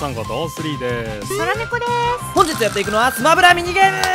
さんこと3です。 空猫です。 本日やっていくのはスマブラミニゲーム。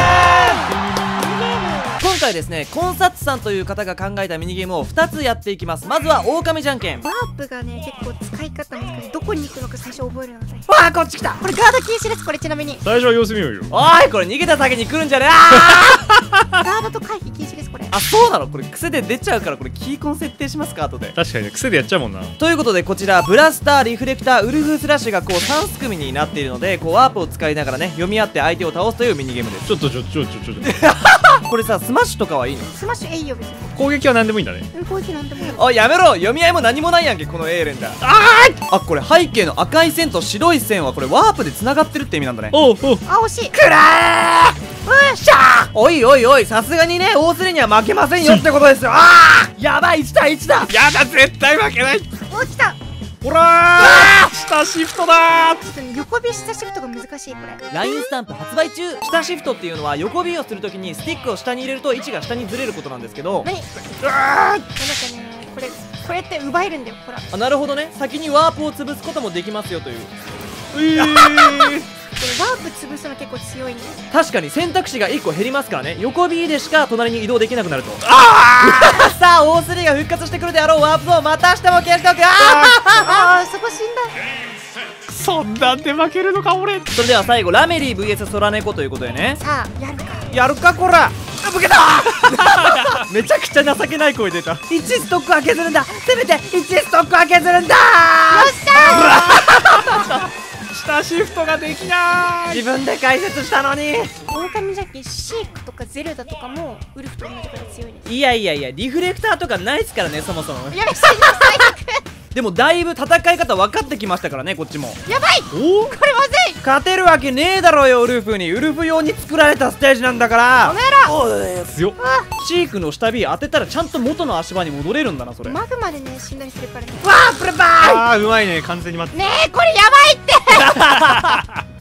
今回ですね、コンサッツさんという方が考えたミニゲームを2つやっていきます。まずは狼じゃんけん。 ワープがね結構使い方難しい。どこに行くのか最初覚えるのが大変。 わあ、こっち来た。 これガード禁止です。これちなみに最初は様子見ようよ。 おい、これ逃げた先に来るんじゃねえ。 ガードと回避禁止です。これあ、そうなの。これ癖で出ちゃうから、これキーコン設定しますか後で。 確かにね、癖でやっちゃうもんな。 ということで、こちらブラスター、リフレクター、ウルフスラッシュがこう3組になっているので、こうワープを使いながらね、読み合って相手を倒すというミニゲームです。 ちょっとこれさ、スマッシュとかはいいの？ スマッシュ A よ別に。 攻撃は何でもいいんだね。 攻撃なんでもいい。 おい、やめろ。読み合いも何もないやんけ、このエーレンだ。あ、これ背景の赤い線と白い線はこれワープで繋がってるって意味なんだね。 おうおう。 あ、惜しい。 くらー。しゃー。おいおいおい、さすがにね、大スレには負けませんよってことですよ。やばい、1対1だ。 やだ、絶対負けない。 お、来た。 ほらー、下シフトだー。 ちょっとね、横ビ下シフトが難しいこれ。 ラインスタンプ発売中。下シフトっていうのは横 B をするときにスティックを下に入れると位置が下にずれることなんですけど、 何？なんかね、これって奪えるんだよ。ほら。 あ、なるほどね。先にワープを潰すこともできますよという。 これワープ潰すの結構強いね。 確かに選択肢が1個減りますからね。横 B でしか隣に移動できなくなると。さあ、大3が復活してくるであろうワープゾーン、またしても消しておく。 ああ、そこ死んだ。 そんなんで負けるのか俺。 それでは最後ラメリー VS 空猫ということでね。 さあ、やるか。 やるかこら。ぶけためちゃくちゃ情けない声出た。1ストックは削るんだ。せめて1ストックは削るんだ。よっしゃー。 下シフトができない。 自分で解説したのに。 狼ジャッキ、シークとかゼルダとかもウルフと同じくらい強いです。 いやいやいや、リフレクターとかないっすからね、そもそも。 いや、死んだ最悪。 でもだいぶ戦い方分かってきましたからね、こっちも。 やばい。 おお、 これまずい。 勝てるわけねえだろうよ、ウルフに。ウルフ用に作られたステージなんだから。 おめえら。 おい、 強っ。 チークの下 B 当てたらちゃんと元の足場に戻れるんだな、それ。 マグマでね、死んだりするからね。 わあ、プレバーイ。 あー、うまいね、完全に待って。 ねえ、これやばいって。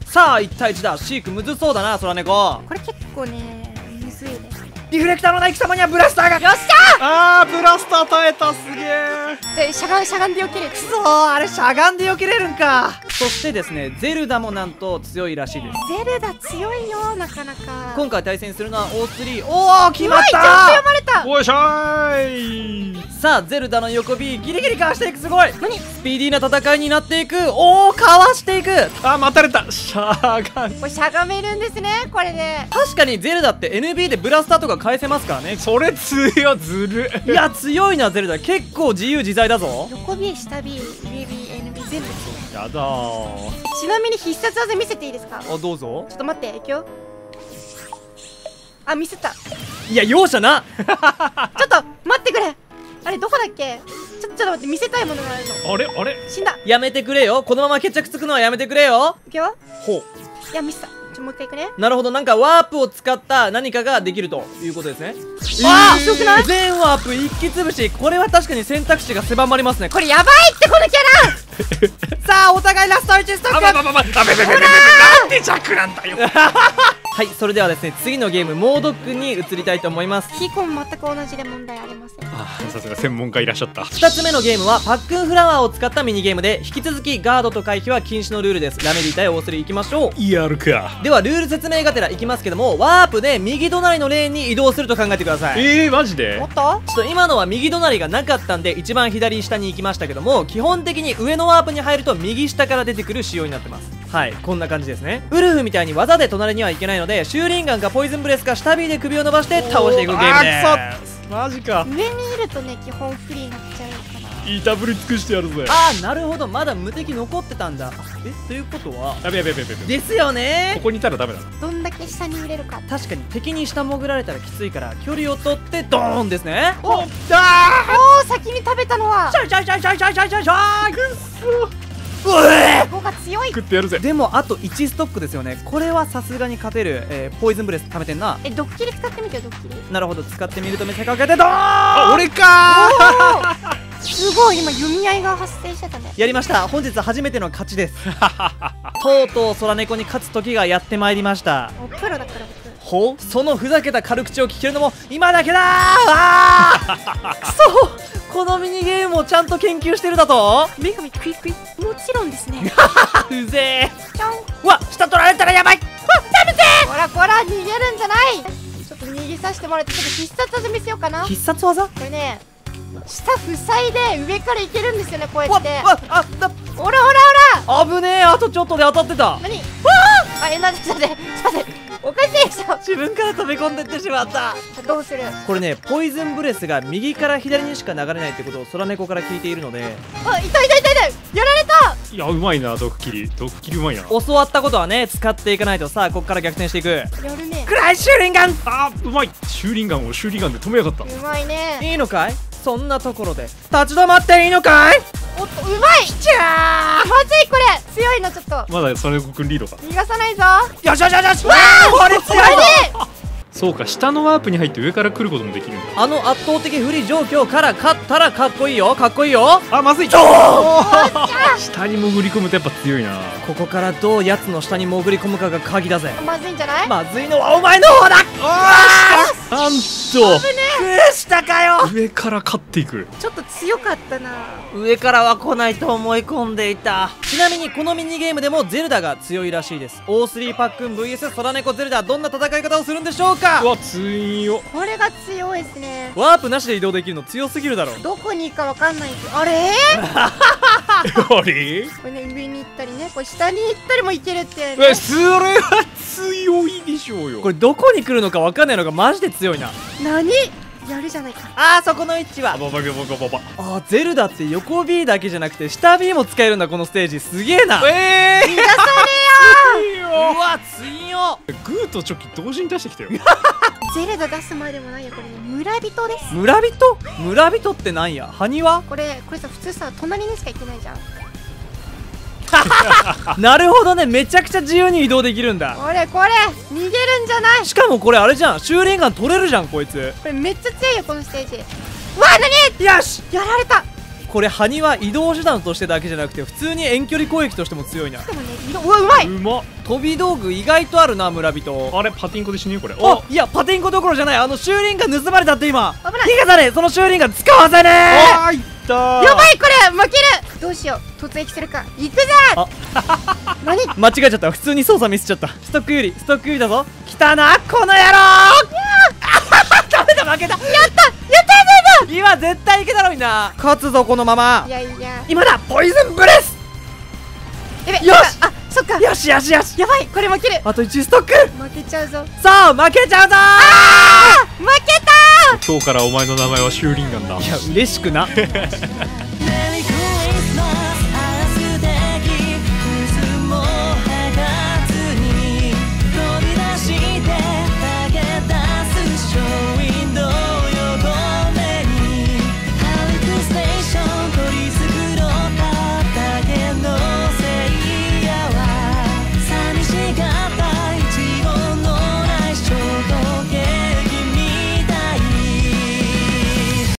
さあ、1対1だ。シークむずそうだな、空猫。 これ結構ね、むずいね。 リフレクターのない貴様にはブラスターが。 よっしあー、ブラスター耐えた、すげえ。 ゃ。しゃがんでよける。くそそう、あれしゃがんで避けれるんか。そしてですね、ゼルダもなんと強いらしいです。 ゼルダ強いよ、なかなか。 今回対戦するのは O3。おお、決まっちゃんとた。 読まれた。 おいしょーい。 さあ、ゼルダの横 B ギリギリかわしていく。すごい。 何？ スピーディーな戦いになっていく。おお、かわしていく。 あー、待たれた。しゃがん。 これしゃがめるんですね、これで。 確かにゼルダって NB でブラスターとか返せますからね。 それ強ずる。 いや、強いなゼルダ。結構自由自在だぞ。 横 B、下 B、上 B、NB 全部強い。 やだー。 ちなみに必殺技見せていいですか？ あ、どうぞ。 ちょっと待って、いくよ。あ、見せた。 いや、容赦な。 ちょっと待ってくれ。あれどこだっけ？ちょっと待って、見せたいものがあるの。 あれあれ。 死んだ。 やめてくれよ。このまま決着つくのはやめてくれよ。 いくよ。 ほいや、見せた。もう一回いくね。 う。なるほど。なんかワープを使った何かができるということですね。 あー、強くない？ 全ワープ一気潰し。これは確かに選択肢が狭まりますね。 これやばいってこのキャラ。 さあ、お互いラスト1ストック。 あべべべなんで弱なんだよ。 はい、それではですね、次のゲームモードックに移りたいと思います。 キーコン全く同じで問題ありません。 あー、さすが専門家いらっしゃった。 2つ目のゲームはパックンフラワーを使ったミニゲームで、引き続きガードと回避は禁止のルールです。ラメリー対オースリーいきましょう。 やるか。 ではルール説明がてらいきますけども、ワープで右隣のレーンに移動すると考えてください。 マジでおっと？ ちょっと今のは右隣がなかったんで一番左下に行きましたけども、基本的に上のワープに入ると右下から出てくる仕様になってます。はい、こんな感じですね。ウルフみたいに技で隣にはいけないので、シューリンガンかポイズンブレスか下 B で首を伸ばして倒していくゲームです。 マジか。 上にいるとね、基本不利になっちゃうかな。 いいたぶり尽くしてやるぜ。 あー、なるほど。まだ無敵残ってたんだ。ということはやべやべやべやべ。 ですよね。 ここにいたらダメだな。 どんだけ下に入れるか。 確かに敵に下潜られたらきついから距離を取ってドーンですね。 おおー、先に食べたのはシャイシャイシャイシャイシャイシャイシャイシャイ。くっそ。 ここが強い。 食ってやるぜ。 でもあと1ストックですよね。これはさすがに勝てる。ポイズンブレス貯めてんな。 ドッキリ使ってみてよ、ドッキリ。 なるほど、使ってみると見せかけてドーン。 あ、俺かー。すごい、今読み合いが発生してたね。 やりました。本日初めての勝ちです。とうとう空猫に勝つ時がやってまいりました。 プロだから僕。 ほう、そのふざけた軽口を聞けるのも今だけだー。あーくそ、このミニゲームをちゃんと研究してるだと。 女神クイクイ、もちろんですね。 うぜえ。 ちょん。 うわ、下取られたらやばい。 こらこら、逃げるんじゃない。ちょっと逃げさせてもらって、ちょっと必殺技見せようかな。こ必殺技。 れね、下塞いで上からいけるんですよね、こうやって。 わあ、 ほらほらほら。 危ねえ。あとちょっとで当たってた。 何。あ、なんで、ちょっと待って、ちょっと待って、おかしいでしょ。 自分から飛び込んでってしまった。 どうする。 これね、ポイズンブレスが右から左にしか流れないってことを空猫から聞いているので。 あ、痛い痛い痛い痛い、やられた。 いや、うまいな、毒切りうまいな。 教わったことはね、使っていかないと。さあ、こっから逆転していく。 やるね。 クライシューリンガン。 あー、うまい。シューリンガンをシューリンガンで止めやがった。 うまいね。 いいのかい。そんなところで立ち止まっていいのかい。 おっと、うまい。きゃー、まずい。これ強いの、ちょっとまだそれごくんリードか。 逃がさないぞ。 よしよしよしよし。 わー、 これ強いぞ。 そうか、下のワープに入って上から来ることもできるんだ。 あの圧倒的不利状況から勝ったらかっこいいよ。かっこいいよ。 あ、まずい。下に潜り込むとやっぱ強いな。 ここからどう奴の下に潜り込むかが鍵だぜ。 まずいんじゃない。 まずいのはお前の方だ。 なんとクしたかよ。 上から勝っていく。 ちょっと強かったな。 上からは来ないと思い込んでいた。ちなみにこのミニゲームでもゼルダが強いらしいです。 O3 パックン VS 空猫ゼルダ、どんな戦い方をするんでしょうか。 うわ、強。 これが強いですね。 ワープなしで移動できるの強すぎるだろ。 どこに行くかわかんないけど、あれあれこれね、上に行ったりね、これ下に行ったりも行けるってね。 それは強いでしょうよ。 これどこに来るのかわかんないのがマジで強いな。 何やるじゃないか。 あー、そこの位置は。 ババババババ。 あー、ゼルダって横 B だけじゃなくて下 B も使えるんだ。このステージすげえな。 逃がされようわ強っ。 グーとチョキ同時に出してきたよ。 ゼルダ出すまでもないよ。これね、村人です。 村人。村人ってなんや。埴輪。 これさ、普通さ、隣にしか行けないじゃん。 なるほどね。めちゃくちゃ自由に移動できるんだ。 これ逃げるんじゃない。 しかもこれあれじゃん、シューリンガン取れるじゃんこいつ。 これめっちゃ強いよ、このステージ。うわ、何。 よし、 やられた。 これ埴輪移動手段としてだけじゃなくて普通に遠距離攻撃としても強いな。 でもね、うわ、うまい。 うまっ。 飛び道具意外とあるな、村人。 あれ、パティンコで死ねよこれ。 あ、いやパティンコどころじゃない。シューリンガン盗まれたって今。 危ない。 逃がさねえ。そのシューリンガン使わせねあー、いったー。 やばい、これ負ける。どうしよう、突撃するか。行くぞ。何。 え。間違えちゃった。普通に操作ミスっちゃった。ストック有利だぞ。来たなこの野郎。ダメだ、負けた。やった今絶対いけたのにな。勝つぞこのまま。 いやいや、 今だポイズンブレス。 やべ。 よし。 あ、そっか。 よしよしよし。 やばい、これ負ける。 あと1ストック。 負けちゃうぞ。 そう負けちゃうぞ負けた。 今日からお前の名前はシューリンガンだ。 いや嬉しくな